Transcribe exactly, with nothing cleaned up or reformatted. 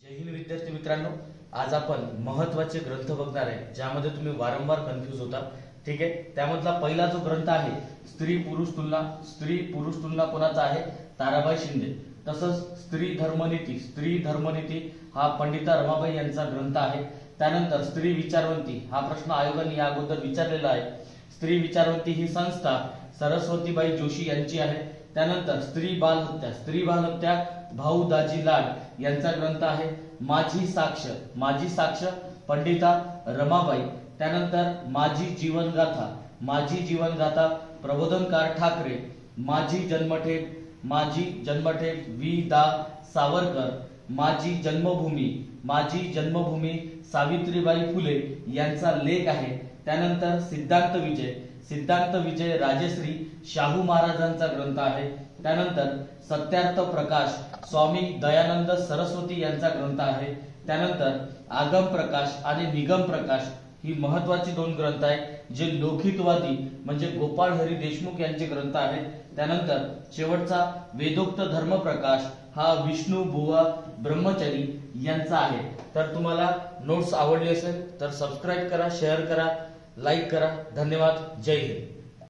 जय हिंद विद्यार्थी मित्रांनो, आज आपण महत्त्वाचे ग्रंथ बघणार आहे ज्यामध्ये तुम्ही वारंवार कन्फ्यूज होता। ठीक आहे, त्यामधला पहिला जो ग्रंथ आहे स्त्री पुरुष तुलना। स्त्री पुरुष तुलना कोणाचा आहे? ताराबाई शिंदे। तसंच स्त्री धर्मनीती स्त्री धर्मनीती हा पंडिता रमाबाई यांचा ग्रंथ आहे। त्यानंतर स्त्री विचारवंती हा प्रश्न आयोगाने या अगोदर विचारलेला आहे। स्त्री विचारवंती ही संस्था सरस्वतीबाई जोशी यांची आहे। त्यानंतर स्त्री बाल हत्या स्त्री बाल हत्या भाऊ दाजी लाड यांचा ग्रंथ आहे। माझी साक्ष माझी साक्ष पंडिता रमाबाई। त्यानंतर माझी जीवनगाथा माझी जीवनगाथा प्रबोधनकार ठाकरे। माझी जन्मठेप माझी जन्मठेप वि दा सावरकर। माझी जन्मभूमी माझी जन्मभूमी सावित्रीबाई फुले यांचा लेख आहे। त्यानंतर सिद्धांत विजय सिद्धांत विजय राजश्री शाहू महाराजांचा ग्रंथ आहे। त्यानंतर सत्यार्थ प्रकाश स्वामी दयानंद सरस्वती यांचा ग्रंथ आहे। त्यानंतर आगम प्रकाश आणि निगम प्रकाश ही महत्त्वाची दोन ग्रंथ आहेत जे लोकहितवादी म्हणजे गोपाळ हरी देशमुख यांचे ग्रंथ आहेत। त्यानंतर शेवटचा वेदोक्त धर्म प्रकाश हा विष्णू बुवा ब्रह्मचारी यांचा आहे। तर तुम्हाला नोट्स आवडली असेल तर सबस्क्राइब करा, शेअर करा, लाईक करा। धन्यवाद। जय हिंद।